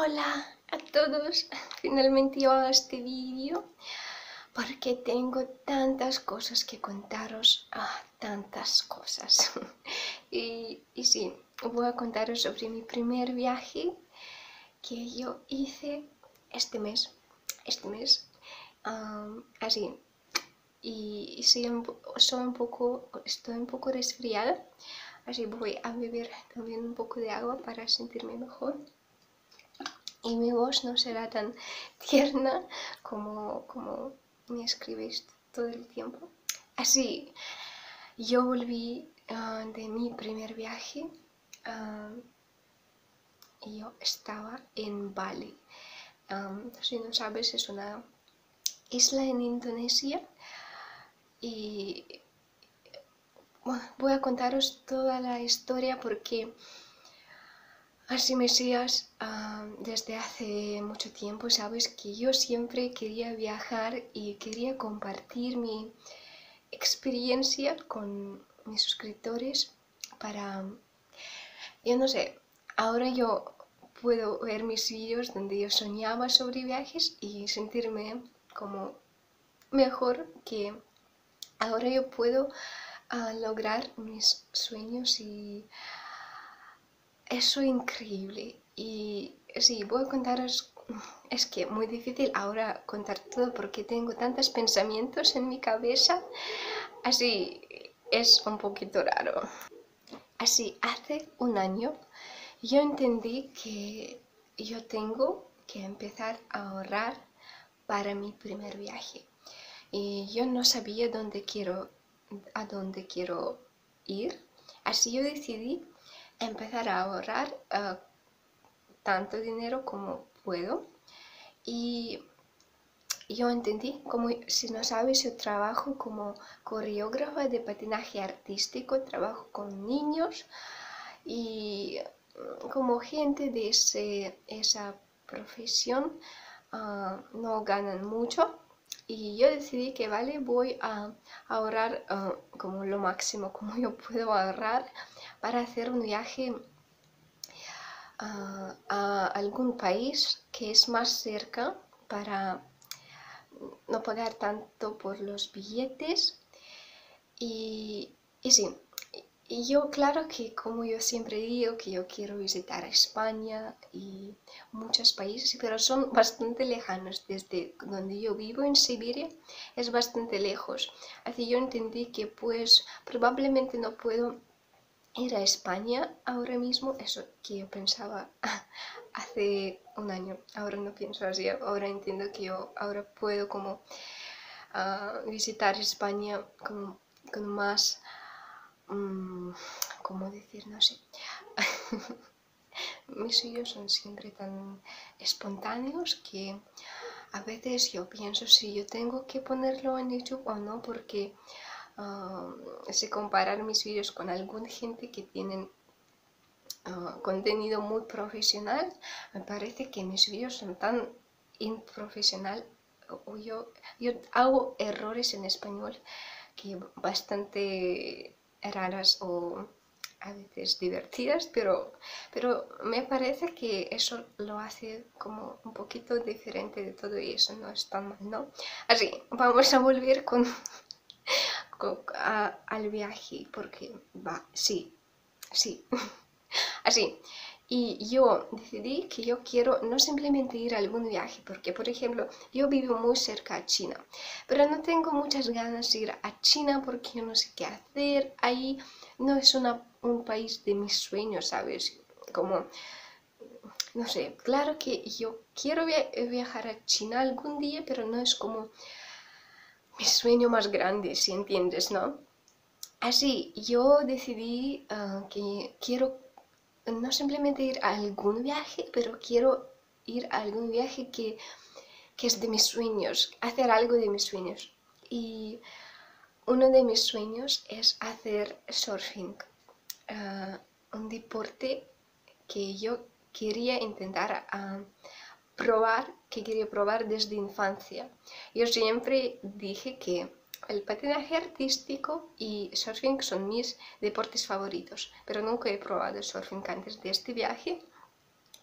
Hola a todos, finalmente yo hago este vídeo porque tengo tantas cosas que contaros, tantas cosas. y sí, voy a contaros sobre mi primer viaje que yo hice este mes, así. Y sí, estoy un poco resfriada, así voy a beber también un poco de agua para sentirme mejor. Y mi voz no será tan tierna como me escribís todo el tiempo. Así, yo volví de mi primer viaje y yo estaba en Bali. Si no sabes, es una isla en Indonesia y bueno, voy a contaros toda la historia porque así me sigas desde hace mucho tiempo, sabes que yo siempre quería viajar y quería compartir mi experiencia con mis suscriptores para, yo no sé, ahora yo puedo ver mis vídeos donde yo soñaba sobre viajes y sentirme como mejor que ahora yo puedo lograr mis sueños y eso es increíble. Y sí, voy a contaros, es que muy difícil ahora contar todo porque tengo tantos pensamientos en mi cabeza, así es un poquito raro. Así, hace un año yo entendí que yo tengo que empezar a ahorrar para mi primer viaje. Y yo no sabía a dónde quiero ir, así yo decidí empezar a ahorrar tanto dinero como puedo. Y yo entendí, como si no sabes, yo trabajo como coreógrafa de patinaje artístico, trabajo con niños y como gente de esa profesión no ganan mucho. Y yo decidí que vale, voy a ahorrar como lo máximo como yo puedo ahorrar para hacer un viaje a algún país que es más cerca para no pagar tanto por los billetes. Y sí, y yo claro que como yo siempre digo que yo quiero visitar España y muchos países, pero son bastante lejanos. Desde donde yo vivo en Siberia es bastante lejos. Así yo entendí que pues probablemente no puedo ir a España ahora mismo, eso que yo pensaba hace un año. Ahora no pienso así, ahora entiendo que yo ahora puedo como visitar España con más, ¿cómo decir? No sé. Mis vídeos son siempre tan espontáneos que a veces yo pienso si yo tengo que ponerlo en YouTube o no, porque si comparar mis vídeos con alguna gente que tienen contenido muy profesional, me parece que mis vídeos son tan improfesional. Yo hago errores en español que bastante raras o a veces divertidas, pero me parece que eso lo hace como un poquito diferente de todo y eso no es tan mal, ¿no? Así, vamos a volver al viaje porque va, sí. Así, y yo decidí que yo quiero no simplemente ir a algún viaje, porque por ejemplo, yo vivo muy cerca a China, pero no tengo muchas ganas de ir a China porque yo no sé qué hacer. Ahí no es un país de mis sueños, ¿sabes? Como, no sé, claro que yo quiero viajar a China algún día, pero no es como mi sueño más grande, si entiendes, ¿no? Así, yo decidí que quiero no simplemente ir a algún viaje, pero quiero ir a algún viaje que es de mis sueños, hacer algo de mis sueños. Y uno de mis sueños es hacer surfing, un deporte que yo quería intentar que quería probar desde infancia. Yo siempre dije que el patinaje artístico y surfing son mis deportes favoritos, pero nunca he probado surfing antes de este viaje.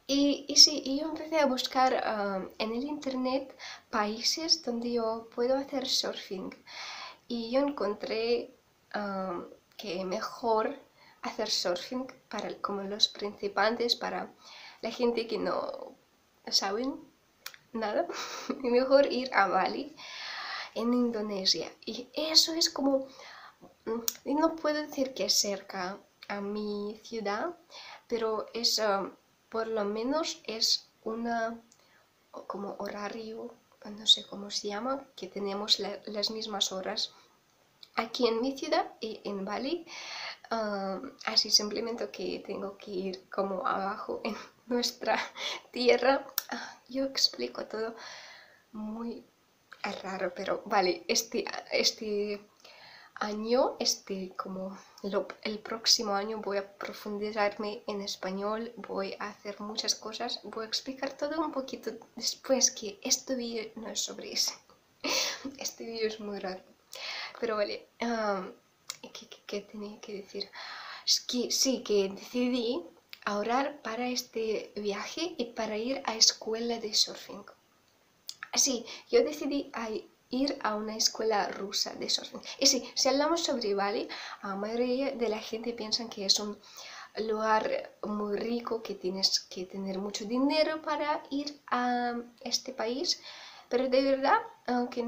Y sí, y yo empecé a buscar en el internet países donde yo puedo hacer surfing. Y yo encontré que mejor hacer surfing para como los principiantes, para la gente que no saben nada, y mejor ir a Bali, en Indonesia. Y eso es como, no puedo decir que es cerca a mi ciudad, pero es, por lo menos es una, como horario, no sé cómo se llama, que tenemos las mismas horas aquí en mi ciudad y en Bali. Así simplemente que tengo que ir como abajo en nuestra tierra. Yo explico todo muy raro, pero vale, este año, como el próximo año voy a profundizarme en español, voy a hacer muchas cosas, voy a explicar todo un poquito después, que este vídeo no es sobre eso. Este vídeo es muy raro, pero vale. ¿Qué tenía que decir? Es que sí, que decidí ahorrar para este viaje y para ir a escuela de surfing. Sí, yo decidí ir a una escuela rusa de surfing. Y sí, si hablamos sobre Bali, la mayoría de la gente piensa que es un lugar muy rico, que tienes que tener mucho dinero para ir a este país, pero de verdad, aunque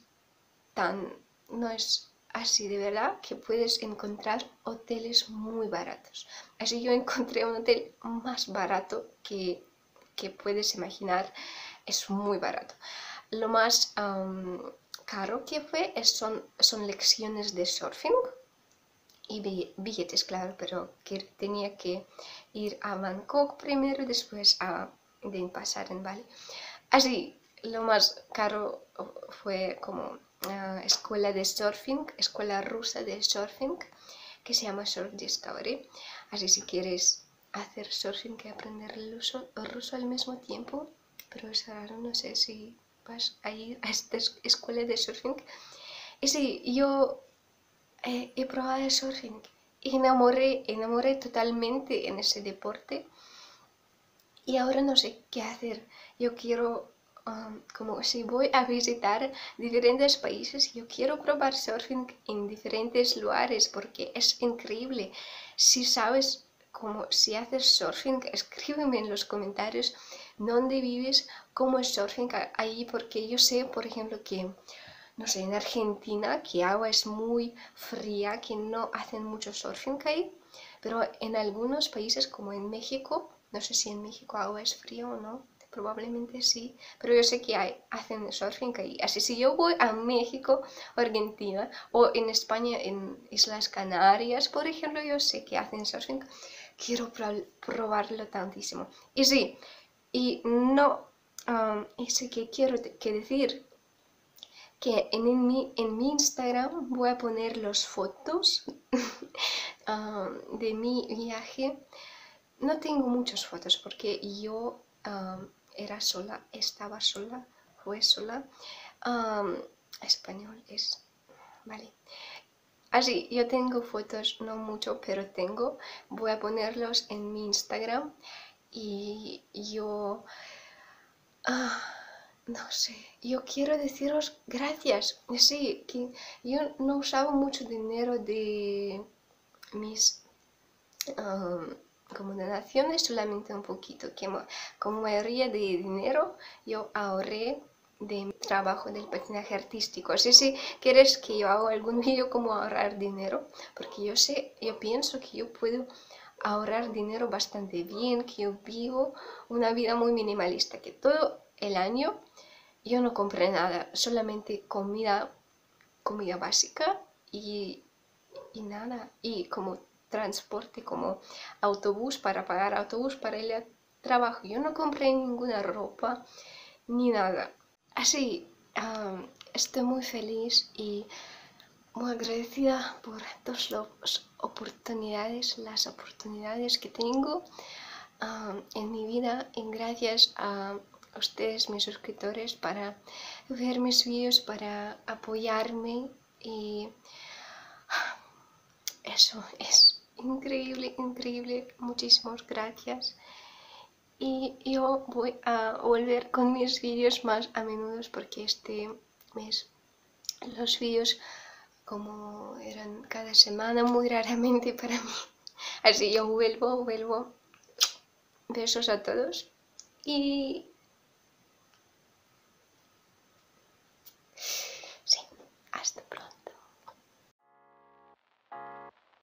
no es así de verdad, que puedes encontrar hoteles muy baratos. Así yo encontré un hotel más barato que puedes imaginar, es muy barato. Lo más caro que fue son lecciones de surfing y billetes, claro, pero que tenía que ir a Bangkok primero y después de pasar en Bali. Así, lo más caro fue como escuela de surfing, escuela rusa de surfing, que se llama Surf Discovery. Así, si quieres hacer surfing y aprender el ruso al mismo tiempo, pero es raro, no sé si vas a ir a esta escuela de surfing. Y sí, yo he probado el surfing y enamoré totalmente en ese deporte. Y ahora no sé qué hacer. Yo quiero, como si voy a visitar diferentes países, yo quiero probar surfing en diferentes lugares porque es increíble. Si sabes cómo, si haces surfing, escríbeme en los comentarios dónde vives, cómo es surfing ahí, porque yo sé, por ejemplo, que no sé, en Argentina, que agua es muy fría, que no hacen mucho surfing ahí, pero en algunos países como en México, no sé si en México agua es fría o no, probablemente sí, pero yo sé que hacen surfing ahí. Así si yo voy a México o Argentina o en España, en Islas Canarias, por ejemplo, yo sé que hacen surfing, quiero probarlo tantísimo. Y sí, y no, y sí que quiero que decir que en mi Instagram voy a poner las fotos de mi viaje. No tengo muchas fotos porque yo estaba sola, fue sola. Español es, vale. Así, yo tengo fotos, no mucho, pero tengo. Voy a ponerlos en mi Instagram y yo... no sé, yo quiero deciros gracias. Sí, que yo no usaba mucho dinero de mis como donaciones, solamente un poquito. Como mayoría de dinero yo ahorré de mi trabajo del patinaje artístico. Así si quieres que yo haga algún vídeo como ahorrar dinero, porque yo pienso que yo puedo ahorrar dinero bastante bien, que yo vivo una vida muy minimalista, que todo el año yo no compré nada, solamente comida básica y nada, y como transporte, como autobús para pagar autobús para ir al trabajo. Yo no compré ninguna ropa ni nada. Así, estoy muy feliz y muy agradecida por todas las oportunidades que tengo en mi vida, y gracias a ustedes, mis suscriptores, para ver mis vídeos, para apoyarme, y eso es increíble, increíble. Muchísimas gracias. y yo voy a volver con mis vídeos más a menudo porque este mes los vídeos como eran cada semana muy raramente para mí. Así yo vuelvo. Besos a todos y